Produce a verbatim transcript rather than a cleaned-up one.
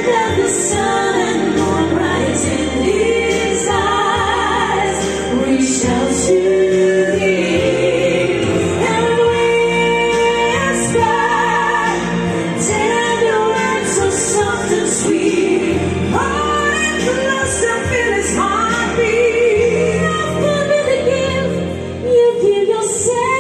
There's the sun and moon bright in his eyes. We shall soon hear and whisper tender words so soft and sweet. Hold him close and feel his heartbeat. After the gift you give yourself.